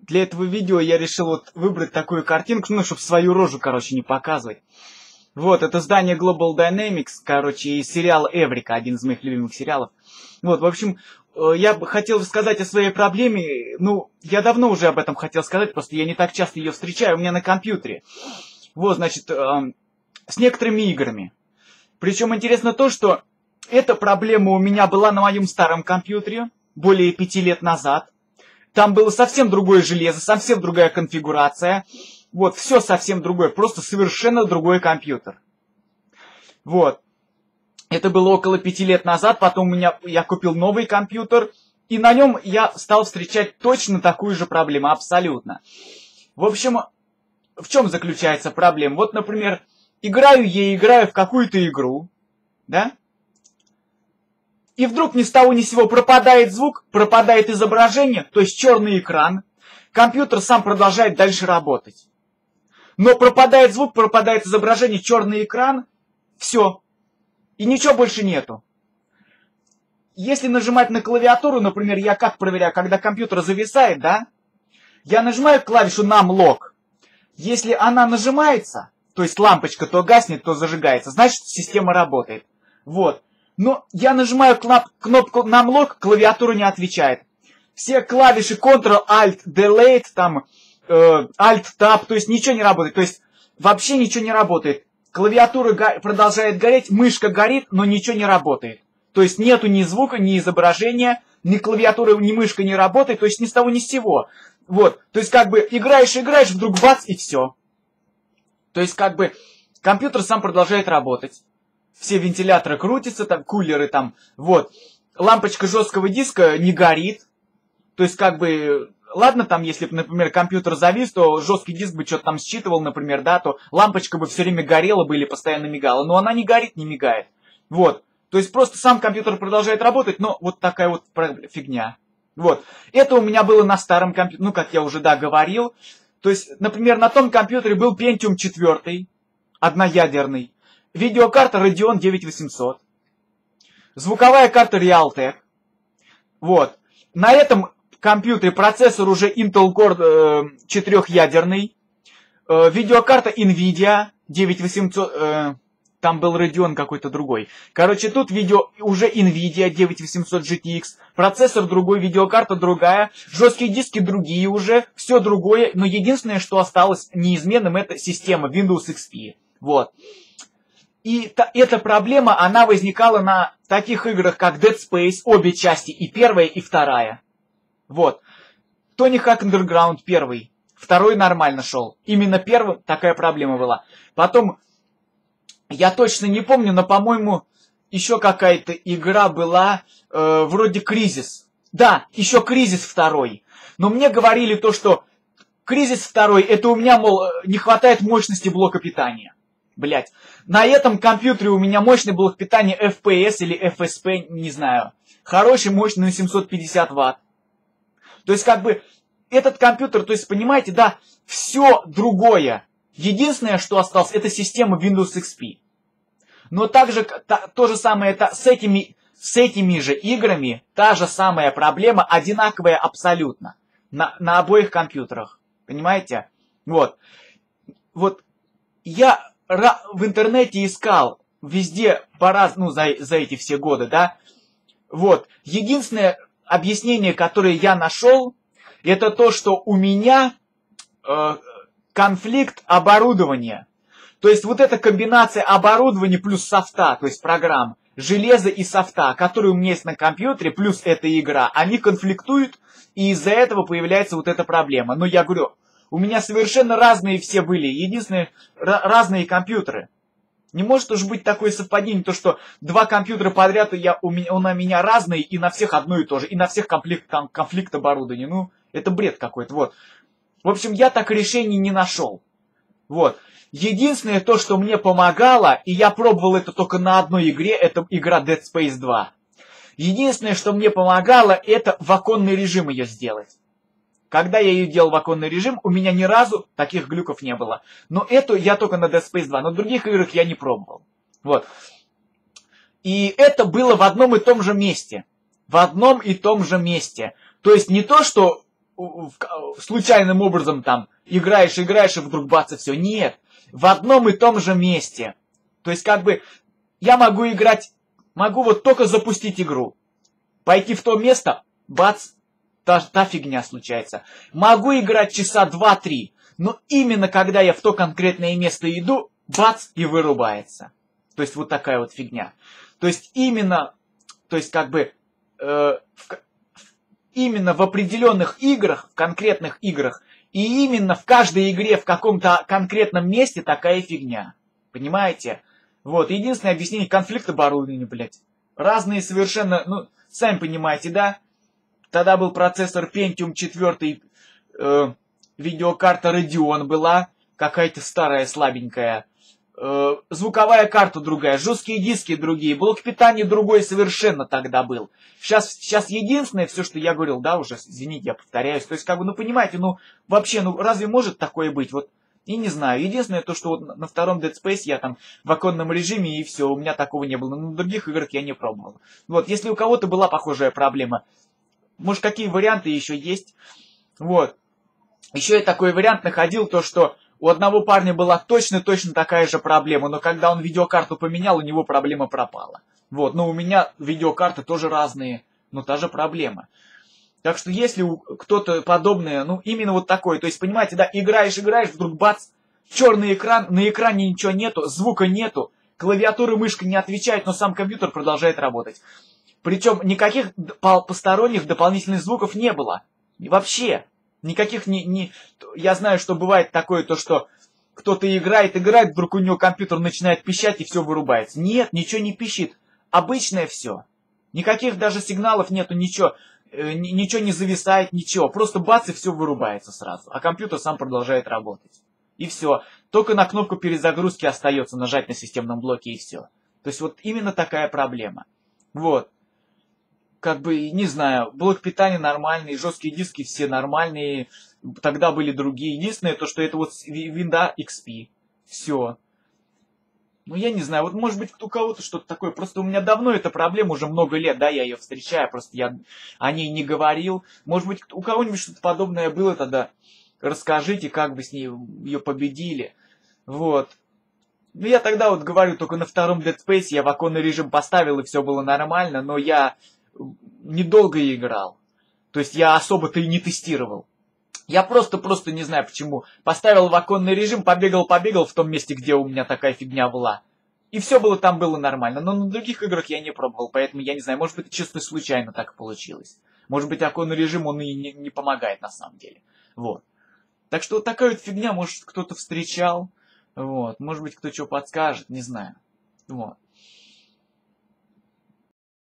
для этого видео я решил вот выбрать такую картинку, ну, чтобы свою рожу, короче, не показывать. Вот, это здание Global Dynamics, короче, и сериал Эврика, один из моих любимых сериалов. Вот, в общем, я бы хотел сказать о своей проблеме. Ну, я давно уже об этом хотел сказать, просто я не так часто ее встречаю у меня на компьютере. Вот, значит, с некоторыми играми. Причем интересно то, что эта проблема у меня была на моем старом компьютере более 5 лет назад. Там было совсем другое железо, совсем другая конфигурация. Вот, все совсем другое, просто совершенно другой компьютер. Вот. Это было около 5 лет назад, потом я купил новый компьютер, и на нем я стал встречать точно такую же проблему, абсолютно. В общем, в чем заключается проблема? Вот, например, играю в какую-то игру, да? И вдруг ни с того ни с сего пропадает звук, пропадает изображение, то есть черный экран. Компьютер сам продолжает дальше работать. Но пропадает звук, пропадает изображение, черный экран, все. И ничего больше нету. Если нажимать на клавиатуру, например, я как проверяю, когда компьютер зависает, да? Я нажимаю клавишу Numlock. Если она нажимается, то есть лампочка то гаснет, то зажигается, значит система работает. Вот. Но я нажимаю кнопку Numlock, клавиатура не отвечает. Все клавиши Ctrl-Alt-Delete, там, Alt-Tab, то есть ничего не работает. То есть вообще ничего не работает. Клавиатура продолжает гореть, мышка горит, но ничего не работает. То есть нету ни звука, ни изображения, ни клавиатура, ни мышка не работает, то есть ни с того ни с сего. Вот, то есть как бы играешь, вдруг бац и все. То есть как бы компьютер сам продолжает работать. Все вентиляторы крутятся, там кулеры там, вот. Лампочка жесткого диска не горит. То есть как бы, ладно там, если бы, например, компьютер завис, то жесткий диск бы что-то там считывал, например, да, то лампочка бы все время горела бы или постоянно мигала. Но она не горит, не мигает. Вот. То есть просто сам компьютер продолжает работать, но вот такая вот фигня. Вот. Это у меня было на старом компьютере, ну, как я уже, да, говорил. То есть, например, на том компьютере был Pentium 4, одноядерный. Видеокарта Radeon 9800. Звуковая карта Realtek. Вот. На этом компьютере процессор уже Intel Core 4-ядерный. Видеокарта Nvidia 9800... Там был Radeon какой-то другой. Короче, тут уже Nvidia 9800 GTX. Процессор другой, видеокарта другая. Жесткие диски другие уже. Все другое. Но единственное, что осталось неизменным, это система Windows XP. Вот. И эта проблема, она возникала на таких играх, как Dead Space, обе части, и первая, и вторая. Вот. Tony Hawk Underground первый. Второй нормально шел. Именно первым такая проблема была. Потом... Я точно не помню, но, по-моему, еще какая-то игра была, вроде Кризис. Да, еще Кризис 2. Но мне говорили то, что Кризис 2, это у меня, мол, не хватает мощности блока питания. Блять. На этом компьютере у меня мощный блок питания FPS или FSP, не знаю. Хороший, мощный, на 750 Вт. То есть, как бы, этот компьютер, то есть, понимаете, да, все другое. Единственное, что осталось, это система Windows XP. Но также то же самое это с этими же играми, та же самая проблема, одинаковая абсолютно. На обоих компьютерах. Понимаете? Вот. Вот я в интернете искал везде по-разному, ну, за эти все годы, да. Вот. Единственное объяснение, которое я нашел, это то, что у меня... конфликт оборудования. То есть вот эта комбинация оборудования плюс софта, то есть программ, железа и софта, которые у меня есть на компьютере, плюс эта игра, они конфликтуют, и из-за этого появляется вот эта проблема. Но я говорю, у меня совершенно разные все были, единственное, разные компьютеры. Не может уж быть такое совпадение, то что два компьютера подряд у меня разные, и на всех одно и то же, и на всех конфликт оборудования. Ну, это бред какой-то, вот. В общем, я так решений не нашел. Вот. Единственное, то, что мне помогало, и я пробовал это только на одной игре, это игра Dead Space 2. Единственное, что мне помогало, это в оконный режим ее сделать. Когда я ее делал в оконный режим, у меня ни разу таких глюков не было. Но эту я только на Dead Space 2, но в других играх я не пробовал. Вот. И это было в одном и том же месте. В одном и том же месте. То есть не то, что случайным образом там играешь, и вдруг бац, и все. Нет. В одном и том же месте. То есть, как бы, я могу играть, могу вот только запустить игру. Пойти в то место, бац, та фигня случается. Могу играть часа 2-3, но именно когда я в то конкретное место иду, бац, и вырубается. То есть, вот такая вот фигня. То есть, именно, то есть, как бы, именно в определенных играх, в конкретных играх, и именно в каждой игре в каком-то конкретном месте такая фигня. Понимаете? Вот, единственное объяснение — конфликт оборудования, блядь. Разные совершенно, ну, сами понимаете, да? Тогда был процессор Pentium 4, видеокарта Radeon была, какая-то старая, слабенькая. Звуковая карта другая, жесткие диски другие, блок питания другой совершенно тогда был. Сейчас единственное, все, что я говорил, да, уже, извините, я повторяюсь, то есть, как бы, ну, понимаете, ну, вообще, ну, разве может такое быть? Вот, и не знаю. Единственное то, что вот на втором Dead Space я там в оконном режиме, и все, у меня такого не было. Но на других играх я не пробовал. Вот, если у кого-то была похожая проблема, может, какие варианты еще есть? Вот. Еще я такой вариант находил, то, что у одного парня была точно такая же проблема, но когда он видеокарту поменял, у него проблема пропала. Вот, но у меня видеокарты тоже разные, но та же проблема. Так что если у кто-то подобное, ну именно вот такое, то есть понимаете, да, играешь, вдруг бац, черный экран, на экране ничего нету, звука нету, клавиатура, мышка не отвечает, но сам компьютер продолжает работать. Причем никаких посторонних дополнительных звуков не было. Вообще. Никаких Я знаю, что бывает такое, то что кто-то играет, вдруг у него компьютер начинает пищать и все вырубается. Нет, ничего не пищит. Обычное все. Никаких даже сигналов нету, ничего. Ничего не зависает, ничего. Просто бац, и все вырубается сразу. А компьютер сам продолжает работать. И все. Только на кнопку перезагрузки остается нажать на системном блоке, и все. То есть вот именно такая проблема. Вот. Как бы, не знаю, блок питания нормальный, жесткие диски все нормальные, тогда были другие. Единственное, то, что это вот Windows XP. Все. Ну, я не знаю, вот может быть у кого-то что-то такое. Просто у меня давно эта проблема, уже много лет, да, я ее встречаю, просто я о ней не говорил. Может быть, у кого-нибудь что-то подобное было тогда. Расскажите, как вы с ней ее победили. Вот. Ну, я тогда вот говорю, только на втором Dead Space я в оконный режим поставил, и все было нормально, но я недолго играл. То есть я особо-то и не тестировал. Я просто не знаю почему. Поставил в оконный режим, побегал в том месте, где у меня такая фигня была. И все там было нормально. Но на других играх я не пробовал, поэтому я не знаю. Может быть, чисто случайно так получилось. Может быть, оконный режим, он и не помогает на самом деле. Вот. Так что вот такая вот фигня, может, кто-то встречал. Вот. Может быть, кто что подскажет, не знаю. Вот.